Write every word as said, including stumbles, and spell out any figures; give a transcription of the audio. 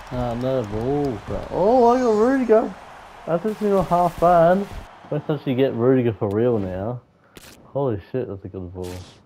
Ah, another ball, bro. Oh, I got Rudiger. That's actually not half bad. Let's actually get Rudiger for real now. Holy shit, that's a good ball.